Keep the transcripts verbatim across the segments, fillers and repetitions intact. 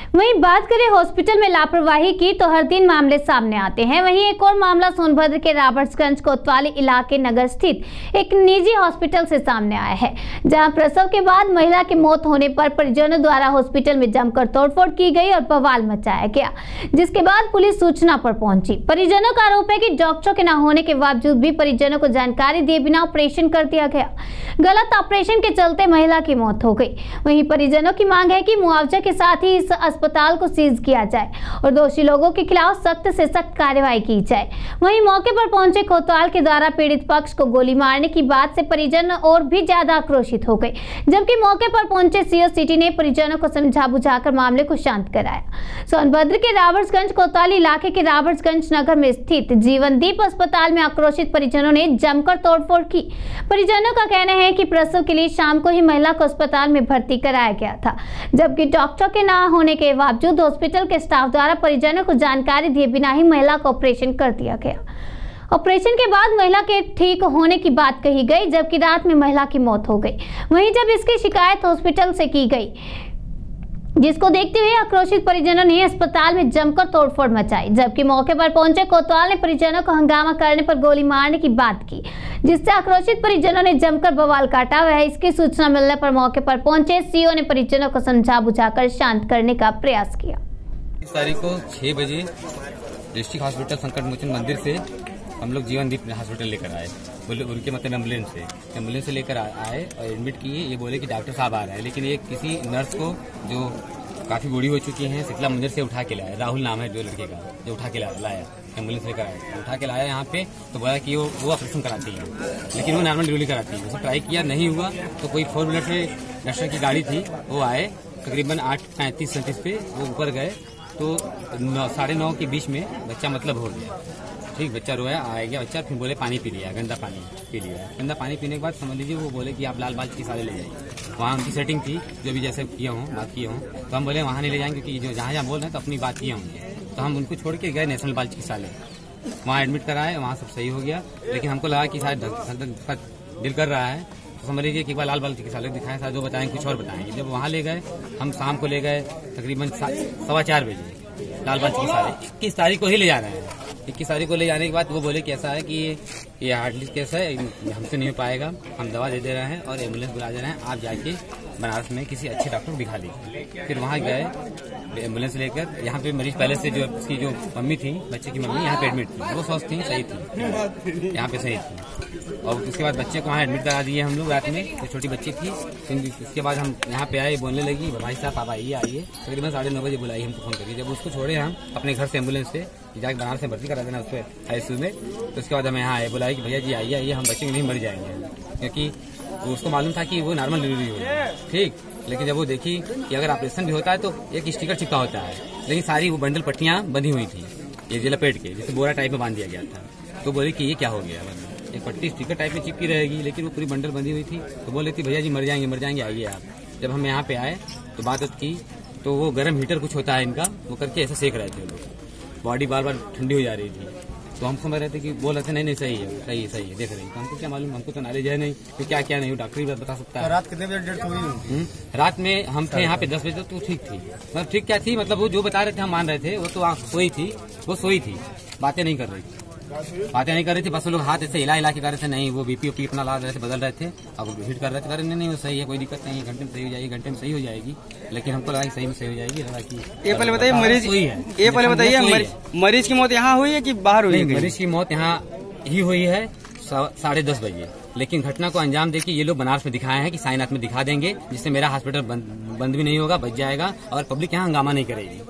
वहीं बात करें हॉस्पिटल में लापरवाही की तो हर दिन मामले सामने आते हैं। वहीं एक और मामला सोनभद्र के रॉबर्ट्सगंज कोतवाली इलाके नगर स्थित एक निजी हॉस्पिटल से सामने आया है, जहां प्रसव के बाद महिला की मौत होने पर परिजनों द्वारा हॉस्पिटल में जमकर तोड़फोड़ की गई और बवाल मचाया गया, जिसके बाद पुलिस सूचना पर पहुंची। परिजनों का आरोप है कि डॉक्टरों के न होने के बावजूद भी परिजनों को जानकारी दिए बिना ऑपरेशन कर दिया गया। गलत ऑपरेशन के चलते महिला की मौत हो गई। वहीं परिजनों की मांग है कि मुआवजा के साथ ही इस अस्पताल को सीज किया जाए और दोषी लोगों के खिलाफ सख्त से सख्त कार्रवाई की जाए। वहीं मौके पर पहुंचे कोतवाल के द्वारा पीड़ित पक्ष को गोली मारने की बात से परिजन और भी ज्यादा आक्रोशित हो गए, जबकि मौके पर पहुंचे सीओ सिटी ने परिजनों को समझा बुझाकर मामले को शांत कराया। सोनभद्र के रॉबर्ट्सगंज कोतवाली इलाके के रॉबर्ट्सगंज नगर में स्थित जीवनदीप अस्पताल में आक्रोशित परिजनों ने जमकर तोड़फोड़ की। परिजनों का कहना है कि प्रसव के लिए शाम को ही महिला को अस्पताल में भर्ती कराया गया था, जबकि डॉक्टर के न होने के बावजूद हॉस्पिटल के स्टाफ द्वारा परिजनों को जानकारी दिए बिना ही महिला का ऑपरेशन कर दिया गया। ऑपरेशन के बाद महिला के ठीक होने की बात कही गई, जबकि रात में महिला की मौत हो गई। वहीं जब इसकी शिकायत हॉस्पिटल से की गई, जिसको देखते हुए आक्रोशित परिजनों ने अस्पताल में जमकर तोड़फोड़ मचाई, जबकि मौके पर पहुंचे कोतवाल ने परिजनों को हंगामा करने पर गोली मारने की बात की, जिससे आक्रोशित परिजनों ने जमकर बवाल काटा। वह इसकी सूचना मिलने पर मौके पर पहुंचे सीओ ने परिजनों को समझा बुझाकर शांत करने का प्रयास किया। इस तारीख को छह बजे डिस्ट्रिक्ट हॉस्पिटल संकट मोचन मंदिर से हम लोग जीवनदीप हॉस्पिटल लेकर आए। बोले उनके मतलब एम्बुलेंस से एम्बुलेंस से लेकर आए और एडमिट किए। ये बोले कि डॉक्टर साहब आ रहे हैं, लेकिन ये किसी नर्स को जो काफी बूढ़ी हो चुकी है शीतला मंदिर से उठा के लाया। राहुल नाम है जो लड़के का, जो उठा के लाया एम्बुलेंस लेकर आया, उठा के लाया यहाँ पे। तो बोला कि वो वो ऑपरेशन कराती है, लेकिन वो नॉर्मल डिलीवरी कराती है। उसने ट्राई किया, नहीं हुआ तो कोई फोर व्हीलर से डॉक्टर की गाड़ी थी, वो आए तकरीबन आठ पैंतीस सैंतीस पे वो ऊपर गए तो साढ़े नौ के बीच में बच्चा मतलब हो गया। ठीक, बच्चा रोया, आ गया बच्चा, फिर बोले पानी पी लिया, गंदा पानी पी लिया। गंदा पानी पीने के बाद समझ लीजिए वो बोले कि आप लाल बाल की साले ले जाइए। वहाँ उनकी सेटिंग थी, जो भी जैसे किया हूँ बात किया हूँ, तो हम बोले वहाँ नहीं ले जाएंगे, क्योंकि जो जहाँ जहाँ बोल रहे हैं तो अपनी बात किए होंगे। तो हम उनको छोड़ के गए नेशनल बाल की साले, वहाँ एडमिट कराए, वहाँ सब सही हो गया। लेकिन हमको लगा कि शायद दिल कर रहा है, तो समझ लीजिए कि एक बार लाल बाल की साले दिखाएं, शायद वो बताएंगे कुछ और बताएंगे। जब वहाँ ले गए, हम शाम को ले गए तकरीबन सवा चार बजे लाल बाल की साले इक्कीस तारीख को ही ले जा रहे हैं। इक्कीस तारीख को ले जाने के बाद वो बोले कि ऐसा है कि ये हार्डली केस है, हमसे नहीं हो पाएगा, हम दवा दे दे रहे हैं और एम्बुलेंस बुला दे रहे हैं, आप जाके बनारस में किसी अच्छे डॉक्टर को दिखा लीजिए। फिर वहाँ गए एम्बुलेंस लेकर, यहाँ पे मरीज पहले से जो उसकी जो मम्मी थी, बच्चे की मम्मी यहाँ पे एडमिट थी, वो स्वस्थ थी, सही थी, यहाँ पे सही थी। और उसके बाद बच्चे को वहाँ एडमिट करा दिए हम लोग रात में, जो छोटी बच्ची थी। उसके बाद हम यहाँ पे आए, बोलने लगी भाई साहब आप आइए आइए, तकरीबन साढ़े नौ बजे बुलाई हमको फोन करिए। जब उसको छोड़े हम अपने घर से एम्बुलेंस से जाकर बनारस में भर्ती करा देना उसको आईसीयू में, तो उसके बाद हम यहाँ आए, बुलाई कि भैया जी आइए आइए, हम बच्चे नहीं मर जाएंगे, क्योंकि उसको मालूम था कि वो नॉर्मल डिलीवरी होगी। ठीक, लेकिन जब वो देखी कि अगर ऑपरेशन भी होता है तो एक स्टिकर चिपका होता है, लेकिन सारी वो बंडल पट्टियां बंधी हुई थी, ये लपेट के जैसे बोरा टाइप में बांध दिया गया था। तो बोले कि ये क्या हो गया, एक पट्टी स्टिकर टाइप में चिपकी रहेगी, लेकिन वो पूरी बंडल बंधी हुई थी। तो बोले थी भैया जी मर जाएंगे मर जाएंगे आइए आप। जब हम यहाँ पे आए तो बात की, तो वो गर्म हीटर कुछ होता है इनका, वो करके ऐसे सेक रहे थे लोग, बॉडी बार बार ठंडी हो जा रही थी। तो हम समझ रहे थे कि बोल रहे थे नहीं नहीं सही है सही है सही है देख रहे हैं। तो हमको क्या मालूम, हमको तो नॉलेज है नहीं कि क्या क्या नहीं, डॉक्टर ही बता सकता है। रात कितने बजे डेथ हुई? रात में हम थे यहाँ पे दस बजे, तो ठीक थी, मतलब ठीक क्या थी, मतलब वो जो बता रहे थे हम मान रहे थे, वो तो सोई थी, वो सोई थी, बातें नहीं कर रही थी, बातें नहीं कर रही थी, बस वो लोग हाथ ऐसे हिला हिला के कर रहे थे, नहीं वो बीपी ओपी अपना ला रहे थे, बदल रहे थे, अब हिट कर रहे थे, नहीं नहीं वो सही है, कोई दिक्कत नहीं है, घंटे में सही हो जाएगी, घंटे में सही हो जाएगी। लेकिन हमको लगा सही में सही हो जाएगी। ये पहले बताइए मरीज हुई है, ये पहले बताइए मरीज की मौत यहाँ हुई है कि बाहर हुई है? मरीज की मौत यहाँ ही हुई है साढ़े दस बजे, लेकिन घटना को अंजाम देके ये लोग बनारस में दिखाए हैं कि साइनाथ में दिखा देंगे, जिससे मेरा हॉस्पिटल बंद भी नहीं होगा, बच जाएगा और पब्लिक यहाँ हंगामा नहीं करेगी।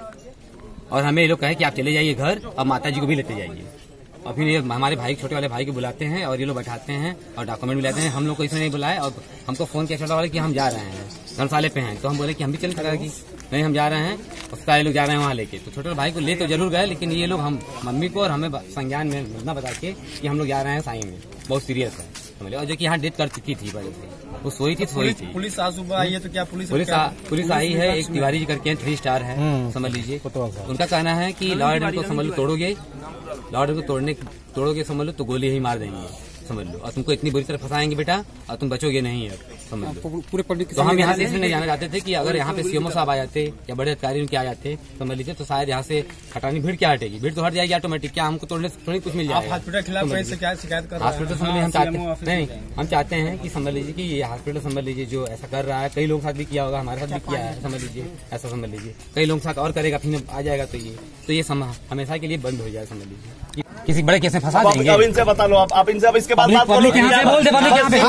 और हमें ये लोग कहे कि आप चले जाइए घर और माता जी को भी लेते जाइए। और फिर ये हमारे भाई छोटे वाले भाई को बुलाते हैं और ये लोग बैठाते हैं और डॉक्यूमेंट भी लाते हैं। हम लोग को इसमें नहीं बुलाए और हमको फोन किया छोटा वाले कि हम जा रहे हैं धर्मशाला पे हैं, तो हम बोले कि हम भी चल करेगी, नहीं हम जा रहे हैं, उसका ये लोग जा रहे हैं वहाँ लेके। तो छोटे भाई को ले तो जरूर गए, लेकिन ये लोग हम मम्मी को और हमें संज्ञान में न बता के कि हम लोग जा रहे हैं साई में, बहुत सीरियस है समझे। और जो कि यहाँ डेथ कर चुकी थी पहले से, वो सोई थी सोई थी। पुलिस आज सुबह आई है, तो क्या पुलिस पुलिस पुलिस आई है, एक तिवारी जी करके थ्री स्टार है समझ लीजिए। उनका कहना है कि लॉ एंड ऑर्डर को समझ लो तोड़ोगे, लॉ एंड ऑर्डर को तोड़ने तोड़ोगे समझ लो तो गोली ही मार देंगे। समझ लो, और तुमको इतनी बुरी तरह फंसाएंगे बेटा और तुम बचोगे नहीं अब, समझ लो। पूरे पब्लिक तो हम यहाँ से इसलिए नहीं जाना चाहते थे कि अगर यहाँ पे सीएमओ साहब आ जाते या बड़े अधिकारी उनके आ जाते समझ लीजिए, तो शायद यहाँ से हटानी भीड़ क्या हटेगी, भीड़ तो हट जाएगी ऑटोमेटिक। क्या हमको तोड़ने से थोड़ी कुछ मिल जाएगा। हॉस्पिटल के खिलाफ कैसे क्या शिकायत कर रहे हैं? हॉस्पिटल समझ लीजिए हम चाहते हैं नहीं, हम चाहते हैं कि समझ लीजिए कि ये हॉस्पिटल समझ लीजिए जो ऐसा कर रहा है, कई लोगों के साथ भी किया होगा, हमारे साथ भी किया है, समझ लीजिए ऐसा समझ लीजिए, कई लोगों के साथ और करेगा, फिर आ जाएगा तो ये तो ये हमेशा के लिए बंद हो जाए, समझ लीजिए किसी बड़े केस में फंसा देंगे। अब इनसे बता लो, आप आप इनसे अब इसके बाद बात करो। पब्लिक यहाँ पे बोल दे, पब्लिक यहाँ पे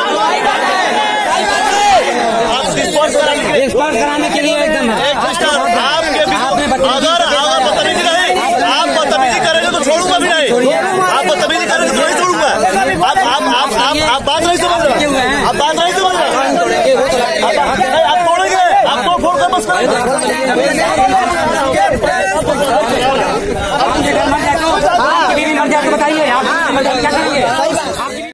स्पर्श कराने के लिए एकदम आपके अगर आप बदतमीजी रहे, आप बदतमीजी करेंगे तो छोड़ूंगा भी नहीं, आप बदतमीजी करेंगे तो नहीं छोड़ूंगा। आप आप आप आप आप बात नहीं समझ रहे, आप बात नहीं समझ रहे, आप तोड़ेंगे, आप तोड़ फोड़ कर बस करेंगे।